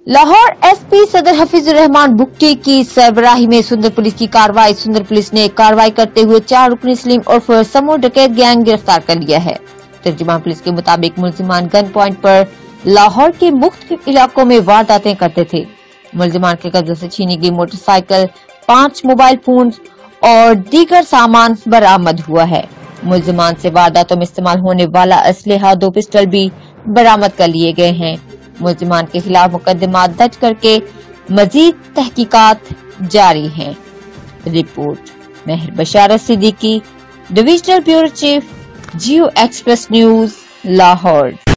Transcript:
Lahore SP सदर हफीजुर रहमान भुट्टी की सरबराही में सुंदर पुलिस की कार्रवाई। सुंदर पुलिस ने कार्रवाई करते हुए 4 रुकनी स्लिम उर्फ समूह डकैत गैंग गिरफ्तार कर लिया है। तर्जुमान पुलिस के मुताबिक मुलजिमान गन पॉइंट पर लाहौर के मुख्तलिफ इलाकों में वारदातें करते थे। मुलजिमान के कब्जे से छीनी गई मोटरसाइकिल, 5 मोबाइल फोन और दीगर सामान बरामद हुआ है। मुलजिमान से वारदातों में इस्तेमाल होने वाला असलहा 2 पिस्टल भी बरामद कर लिए गए हैं। मुलजिमान के खिलाफ मुकदमा दर्ज करके मजीद तहकीकात जारी हैं। Report Mehar Basharat Siddiqui, divisional bureau chief, Geo Express News, Lahore.